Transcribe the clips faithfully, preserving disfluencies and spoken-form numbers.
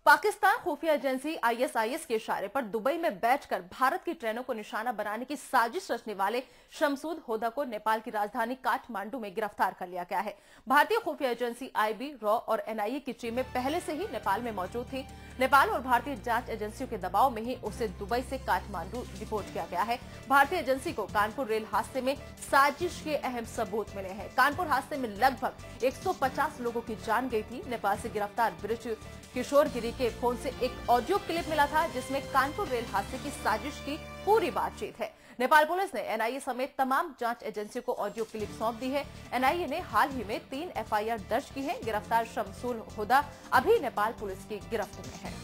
पाकिस्तान खुफिया agency I S I S के इशारे पर दुबई में बैठकर भारत की ट्रेनों को निशाना बनाने की साजिश रचने वाले शमसूद होदा को नेपाल की राजधानी काठमांडू में गिरफ्तार कर लिया गया है। भारतीय खुफिया एजेंसी आई बी, रॉ और एन आई ए की टीमें पहले से ही नेपाल में मौजूद थी। नेपाल और भारतीय जांच एजेंसियों के दबाव में ही उसे दुबई से काठमांडू डिपोर्ट किया गया है। भारतीय एजेंसी को कानपुर रेल हादसे में साजिश के अहम सबूत मिले हैं। कानपुर हादसे में लगभग एक सौ पचास लोगों की जान गई थी। नेपाल से गिरफ्तार ब्रिज किशोर गिरी के फोन से एक ऑडियो क्लिप मिला था जिसमें कानपुर रेल हादसे की साजिश की पूरी बातचीत है। नेपाल पुलिस ने एन आई ए समेत तमाम जांच एजेंसियों को ऑडियो क्लिप सौंप दी है। एन आई ए ने हाल ही में तीन एफ आई आर दर्ज की है। गिरफ्तार शमसूल होदा अभी नेपाल पुलिस की गिरफ्त में है।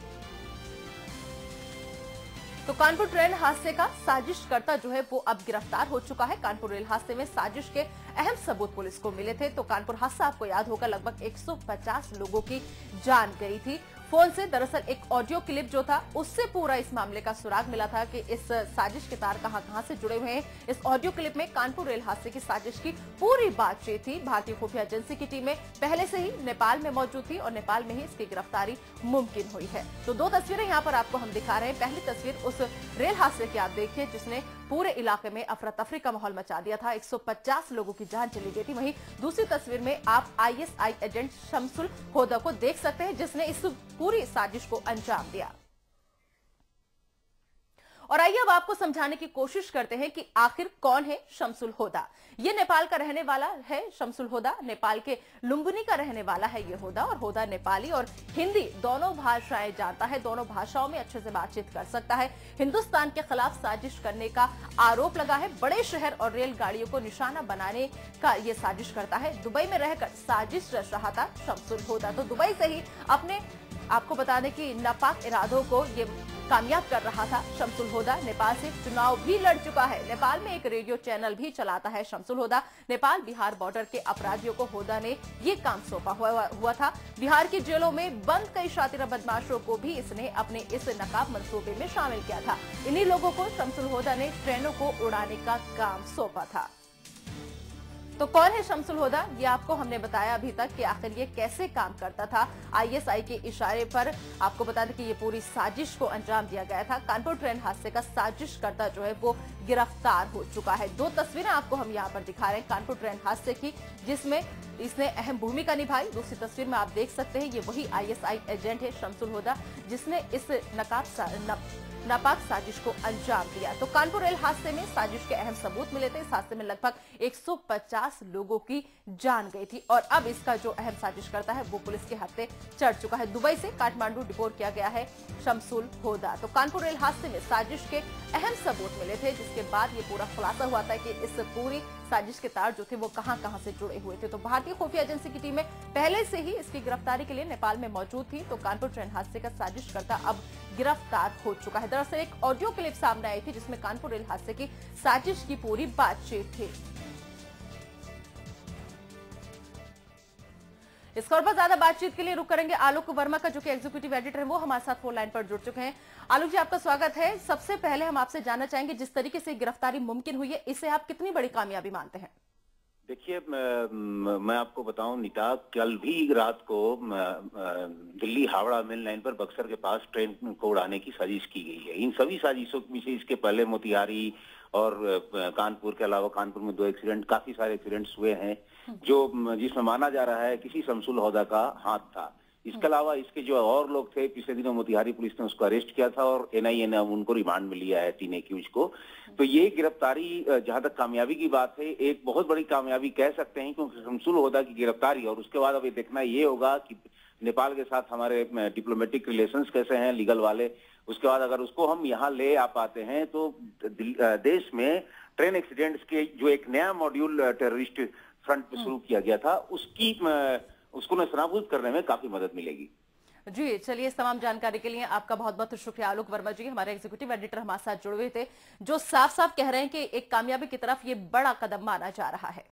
तो कानपुर ट्रेन हादसे का साजिशकर्ता जो है वो अब गिरफ्तार हो चुका है। कानपुर रेल हादसे में साजिश के अहम सबूत पुलिस को मिले थे। तो कानपुर हादसा आपको याद होगा, लगभग एक सौ पचास लोगों की जान गई थी। फोन से दरअसल एक ऑडियो क्लिप जो था उससे पूरा इस मामले का सुराग मिला था कि इस साजिश के तार कहां कहां से जुड़े हुए हैं। इस ऑडियो क्लिप में कानपुर रेल हादसे की साजिश की पूरी बातचीत थी। भारतीय खुफिया एजेंसी की टीमें पहले से ही नेपाल में मौजूद थी और नेपाल में ही इसकी गिरफ्तारी मुमकिन हुई है। तो दो तस्वीरें यहाँ पर आपको हम दिखा रहे हैं। पहली तस्वीर उस रेल हादसे की आप देखिए जिसने पूरे इलाके में अफरा तफरी का माहौल मचा दिया था। एक सौ पचास लोगों की जान चली गई थी। वहीं दूसरी तस्वीर में आप I S I agent Shamsul Hoda को देख सकते हैं जिसने इस पूरी साजिश को अंजाम दिया। और आइए अब आपको समझाने की कोशिश करते हैं कि आखिर कौन है शमसूल होदा। ये नेपाल का रहने वाला है। शमसूल होदा नेपाल के लुम्बिनी का रहने वाला है ये होदा। और होदा नेपाली और हिंदी दोनों भाषाएं जानता है, दोनों भाषाओं में अच्छे से बातचीत कर सकता है। हिंदुस्तान के खिलाफ साजिश करने का आरोप लगा है। बड़े शहर और रेलगाड़ियों को निशाना बनाने का ये साजिश करता है। दुबई में रहकर साजिश रच रहा था शमसूल होदा। तो दुबई से ही अपने आपको बता दें कि नापाक इरादों को ये कामयाब कर रहा था। शमसूल होदा नेपाल से चुनाव भी लड़ चुका है। नेपाल में एक रेडियो चैनल भी चलाता है शमसूल होदा। नेपाल बिहार बॉर्डर के अपराधियों को होदा ने ये काम सौंपा हुआ, हुआ था। बिहार की जेलों में बंद कई शातिरा बदमाशों को भी इसने अपने इस नकाब मंसूबे में शामिल किया था। इन्हीं लोगों को शमसूल होदा ने ट्रेनों को उड़ाने का काम सौंपा था। तो कौन है शमसूल होदा, ये आपको हमने बताया अभी तक कि आखिर ये कैसे काम करता था। आई एस आई के इशारे पर आपको बता दें कि ये पूरी साजिश को अंजाम दिया गया था। कानपुर ट्रेन हादसे का साजिशकर्ता जो है वो गिरफ्तार हो चुका है। दो तस्वीरें आपको हम यहाँ पर दिखा रहे हैं कानपुर ट्रेन हादसे की जिसमें इसने अहम भूमिका निभाई। दूसरी तस्वीर में आप देख सकते हैं ये वही आई एस आई एजेंट है शमसूल होदा जिसने इस नकाब नापाक साजिश को अंजाम दिया। तो कानपुर रेल हादसे में साजिश के अहम सबूत मिले थे। इस हादसे में लगभग एक सौ पचास लोगों की जान गई थी और अब इसका जो अहम साजिश करता है वो पुलिस के हाथे चढ़ चुका है। दुबई से काठमांडू डिपोर्ट किया गया है शमसूल होदा। तो कानपुर रेल हादसे में साजिश के अहम सबूत मिले थे जिसके बाद ये पूरा खुलासा हुआ था कि इस पूरी साजिश के तार जो थे वो कहां कहां से जुड़े हुए थे। तो भारतीय खुफिया एजेंसी की टीमें पहले से ही इसकी गिरफ्तारी के लिए नेपाल में मौजूद थी। तो कानपुर ट्रेन हादसे का साजिशकर्ता अब गिरफ्तार हो चुका है। दरअसल एक ऑडियो क्लिप सामने आई थी जिसमें कानपुर रेल हादसे की साजिश की पूरी बातचीत थी। इस खबर पर ज्यादा बातचीत के लिए रुक करेंगे आलोक वर्मा का जो कि एग्जीक्यूटिव एडिटर है, वो हमारे साथ फोन लाइन पर जुड़ चुके हैं। आलोक जी, आपका स्वागत है। सबसे पहले हम आपसे जानना चाहेंगे जिस तरीके से गिरफ्तारी मुमकिन हुई है इसे आप कितनी बड़ी कामयाबी मानते हैं? देखिए, मैं आपको बताऊं नीता, कल भी रात को दिल्ली हावड़ा मेल लाइन पर बक्सर के पास ट्रेन को उड़ाने की साजिश की गई है। इन सभी साजिशों में से इसके पहले मोतिहारी और कानपुर के अलावा कानपुर में दो एक्सीडेंट, काफी सारे एक्सीडेंट्स हुए हैं जो जिसमें माना जा रहा है किसी शमसूल होदा का हाथ था। इसके अलावा इसके जो और लोग थे, पिछले दिनों मोतिहारी पुलिस ने उसको अरेस्ट किया था और एन आई ए ने उनको रिमांड में लिया है, तीन एक्यूज को। तो ये गिरफ्तारी जहां तक कामयाबी की बात है, एक बहुत बड़ी कामयाबी कह सकते हैं क्योंकि शमसूल होदा की गिरफ्तारी और उसके बाद अब ये देखना ये होगा कि नेपाल के साथ हमारे डिप्लोमेटिक रिलेशंस कैसे हैं, लीगल वाले। उसके बाद अगर उसको हम यहाँ ले आ पाते हैं तो देश में ट्रेन एक्सीडेंट्स के जो एक नया मॉड्यूल टेररिस्ट फ्रंट पे शुरू किया गया था उसकी उसको नेस्तनाबूद करने में काफी मदद मिलेगी। जी चलिए, इस तमाम जानकारी के लिए आपका बहुत बहुत शुक्रिया आलोक वर्मा जी, हमारे एग्जीक्यूटिव एडिटर हमारे साथ जुड़े हुए थे जो साफ साफ कह रहे हैं कि एक कामयाबी की तरफ ये बड़ा कदम माना जा रहा है।